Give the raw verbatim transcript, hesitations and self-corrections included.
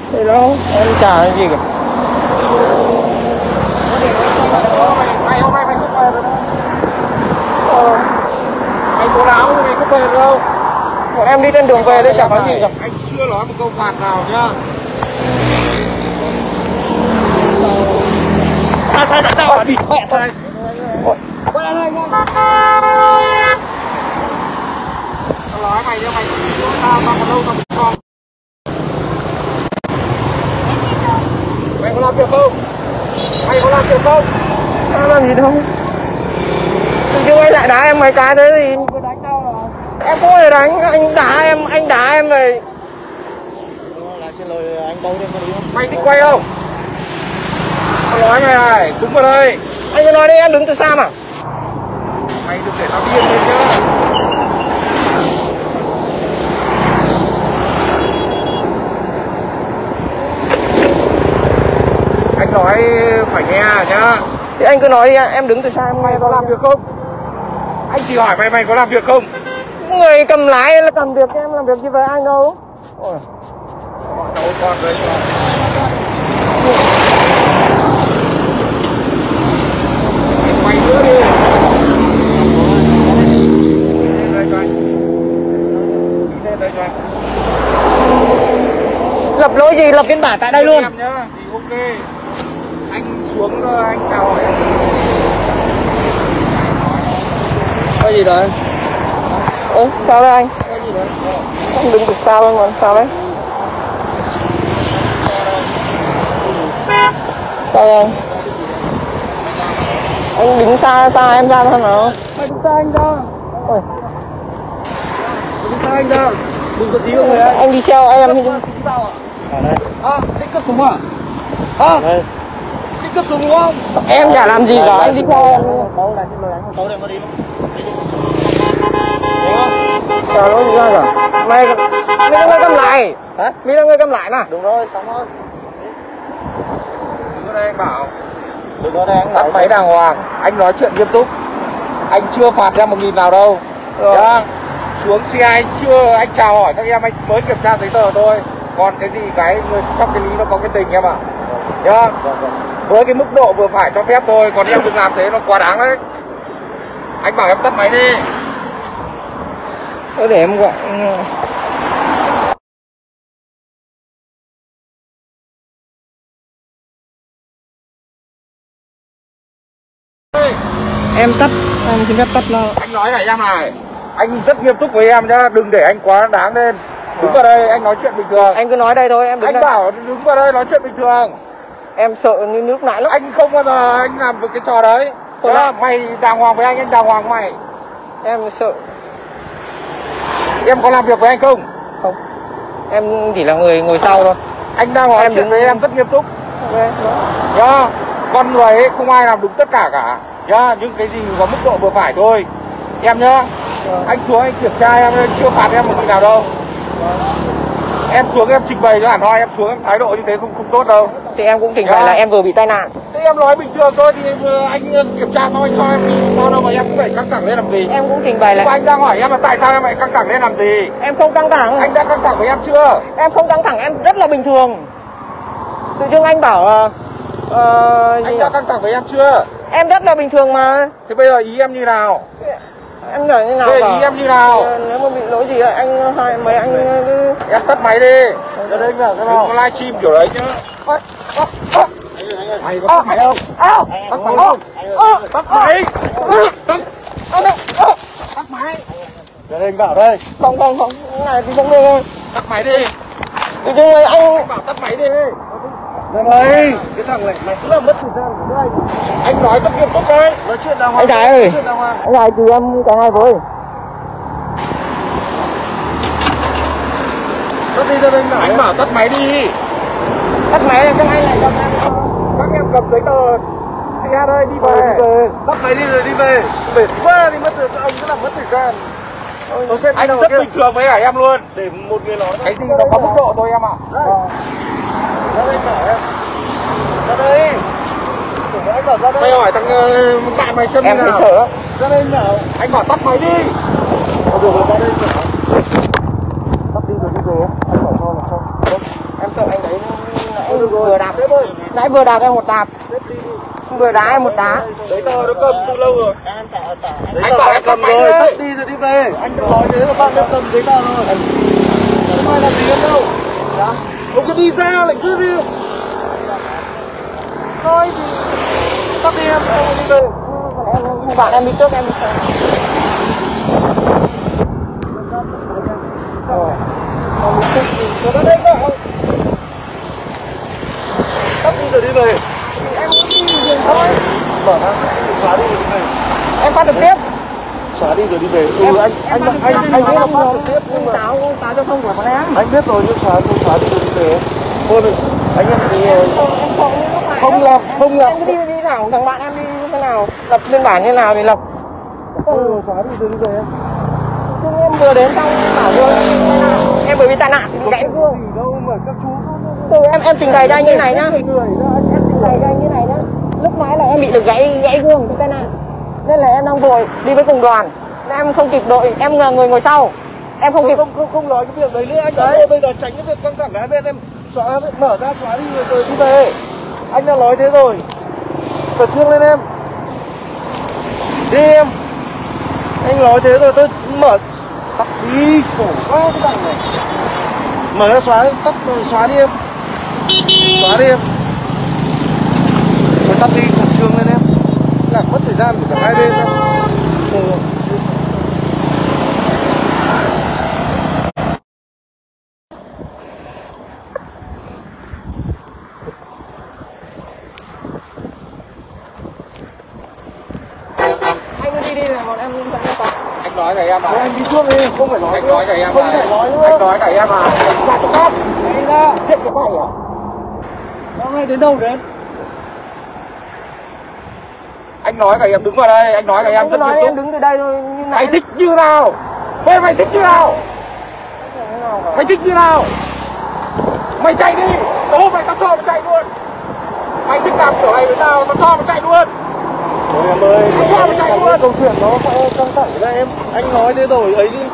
Thì đó, em chả cái gì cả. Mày hôm nay mày không về rồi đâu. Ờ. Mày cố láo mày không về được đâu. Em đi trên đường về đấy chẳng có gì cả. Anh chưa nói một câu phạt nào nhá. À, sao lại tao bị khỏe thôi. Quay lại đây nha. Tao nói mày cho mày tao tao còn lâu tao còn. Mày có làm việc không? Mày có làm việc không? Tao làm gì đâu. Tự nhiên anh lại đá em mấy cái thế thì Đánh tao rồi. em không hề đánh, anh đá em, anh đá em về. Lại xin lỗi anh Bông đi không? Mày thích quay không? Tao nói mày này, đứng vào đây. Anh cứ nói đi, em đứng từ xa mà. Mày đừng để tao điên lên nhá. Anh nói phải nghe nhá. Thì anh cứ nói đi, em đứng từ xa em nghe. Mày có làm việc không? Anh chỉ hỏi mày mày có làm việc không? Người cầm lái là cầm việc, em làm việc gì với anh đâu. Ôi. Cháu con đấy cho. Mày nữa đi. Lên đây cho anh. Đi lên đây cho anh. Lập lỗi gì, lập biên bản tại đây luôn. Em nhá, thì ok. Anh xuống thôi, anh chào hỏi em. Có gì đấy? Ơ, sao đây anh? Có gì đấy? Anh đứng từ xa luôn mà, sao đấy? Sao đây anh? Anh đứng xa xa em ra xem nào. Mày đứng xa anh ra. Ôi. Đứng xa anh ra. Đừng có tí không người anh. Anh đi theo em thì Ở đây. À, thích cấp súng à? À? Đây. Thích cấp súng đúng không? em chả làm gì cả, anh đi theo em. Bông này xin lỗi anh, bông này mà đi. Chả nói gì ra cả. Mày, mày là người cầm lại. Hả? Mày là người cầm lại mà. Đúng rồi, xong rồi. Đứng ở đây anh bảo. Đứng ở đây anh Tắt bảo. máy đàng hoàng. Anh nói chuyện nghiêm túc. Anh chưa phạt em một nghìn nào đâu. Rồi. Nhá. Xuống xe anh chưa, anh chào hỏi các em, anh mới kiểm tra giấy tờ thôi. Còn cái gì cái trong cái lý nó có cái tình em ạ. Nhá. Với cái mức độ vừa phải cho phép thôi, còn em đừng làm thế nó quá đáng đấy. Anh bảo em tắt máy đi. Thôi để em gọi. Em tắt, em xin phép tắt nó. Anh nói này em này, anh rất nghiêm túc với em nhá, đừng để anh quá đáng lên. Đứng vào đây anh nói chuyện bình thường. Anh cứ nói đây thôi, em đứng Anh đây. bảo đứng vào đây nói chuyện bình thường. Em sợ như lúc nãy lắm. Anh không bao giờ anh làm cái trò đấy. Thôi Nhá, đấy. mày đàng hoàng với anh, anh đàng hoàng với mày. Em sợ. Em có làm việc với anh không? Không. Em chỉ là người ngồi sau thôi. Anh đang nói Em chuyện đứng- với em rất nghiêm túc. Ok, đó. Nhá, con người ấy không ai làm đúng tất cả cả. Nhá, những cái gì có mức độ vừa phải thôi. Em nhá. Vâng. Anh xuống anh kiểm tra em, chưa phạt em một người nào đâu. Em xuống em trình bày cho hẳn hoi, em xuống em thái độ như thế không không tốt đâu. Thì em cũng trình Dạ. bày là em vừa bị tai nạn. Thế em nói bình thường thôi thì anh kiểm tra xong anh cho em đi sao đâu mà em cứ phải căng thẳng lên làm gì? Em cũng trình bày Nhưng mà là anh đang hỏi em là tại sao em lại căng thẳng lên làm gì? em không căng thẳng. Anh đã căng thẳng với em chưa? Em không căng thẳng, em rất là bình thường. Tự dưng anh bảo uh, uh, Anh đã căng thẳng với em chưa? em rất là bình thường mà. Thế bây giờ ý em như nào? Em nhờ như nào Thế cả. ý em như nào? Ờ, nếu mà bị lỗi gì anh hai mấy anh cứ... Em tắt máy đi. Ra đây vào cái Đừng nào. có livestream kiểu đấy nhá. Ơ, ơ, ơ. Mày có tắt máy không? Ơ, Tắt máy không? Tắt máy. Tắt Tắt máy. Ra đây anh bảo đây. không không không, cái này thì không được. Tắt máy đi. Tự dưng anh Anh bảo tắt máy đi. Ra đây. Cái thằng này mày cứ làm mất thời gian của anh. Anh nói rất nghiêm túc đấy. Nói chuyện đàng hoàng. Anh Thái ơi. Nói chuyện đàng hoàng. anh này thì em cả hai với. Tắt đi ra đây anh bảo. Anh bảo tắt máy đi. Tắt máy là các anh lại cầm em. Các em cầm giấy tờ xe đây đi Đi về. về. Tắt máy đi rồi đi về. Mệt quá đi mất thời gian, ông cứ làm mất thời gian. Tôi xem Anh nào rất kia. bình thường với cả em luôn. Để một người nói. Cái gì nó có mức độ thôi em ạ. Đây. Ra đây bảo em. Ra đây. Tưởng anh bảo ra đây. Mày hỏi thằng uh, bạn mày xem như Em thấy nào. sợ lắm. Ra đây anh bảo. Anh bảo tắt máy đi. Thôi được rồi, ra đây bảo. Tắt đi rồi đi về. Anh bảo cho là cho. Em sợ anh đấy vừa đạp, nãy vừa đạp em một đạp, vừa đá em một đá. Giấy tờ nó cầm từ lâu rồi. Giấy Anh tờ bảo anh em cầm cầm rồi, rồi. tắt đi rồi đi về. Anh đừng nói thế là bạn em cầm giấy tờ rồi. Không ai làm gì em đâu. Ông cứ đi ra lại cứ đi. Thôi thì tắt đi em, em đi về. Em bạn em đi trước em đi sau. Rồi đây có. Tắt đi rồi đi về. Em muốn đi đường thôi. Mở ra, xóa đi rồi đi về. Em phát được tiếp. Xóa đi rồi đi về. Ừ, Em, anh em anh phát được anh tiếp, anh nhưng biết là mà phát được tiếp nhưng mà táo táo giao thông của bọn em. anh biết rồi nhưng xóa không xóa đi rồi đi về. Thôi được, anh em đi rồi. Em không như lúc này Không đâu. làm, không làm. Em cứ đi đi thẳng thằng bạn em đi như thế nào, lập biên bản như nào thì lập. Ừ, xóa đi rồi đi về. Chứ em vừa đến xong bảo gương tai nạn. Em vừa bị tai nạn thì bị gãy Không gương. gì đâu mà các chú. Từ em em trình bày cho anh như này nhá. Người ra anh Em trình bày cho anh như này nhá. Lúc nãy là em bị được gãy gãy gương bị tai nạn. Nên là em đang vội đi với cùng đoàn. Nên em không kịp đội, em là người ngồi sau. Em không kịp. không không không nói cái việc đấy nữa anh đấy. Bây giờ tránh cái việc căng thẳng hai bên em xóa mở ra xóa đi rồi, rồi đi về. Anh đã nói thế rồi. Khẩn trương lên em. Đi em. Anh nói thế rồi tôi mở tắt đi khổ quá cái thằng này. Mở ra xóa tắt xóa đi em. Xóa đi em. Rồi tắt đi khẩn trương lên em. Làm mất thời gian của cả hai bên em. Ừ. Anh cứ đi đi là bọn em vẫn có. Anh nói với em à? Thôi anh đi trước đi, không phải nói Anh nữa. nói với em Không à? phải nói nữa. Anh nói với em à? Dạ cho phép. Đây ra, hiện cái này à? Nó ngay đến đâu đến? Anh nói với em đứng vào đây, anh nói với em Anh cứ rất nói nghiêm em túc. đứng từ đây thôi như này. Mày thích như nào? Mày mày thích như nào? Mày thích như nào? Mày chạy đi, tao mày tao cho mày chạy luôn. Mày thích làm kiểu này với tao, tao cho mày chạy luôn. Thôi em ơi, Sao mà chạy trong luôn? cái câu chuyện nó căng thẳng ra em. Anh nói thế rồi, ấy đi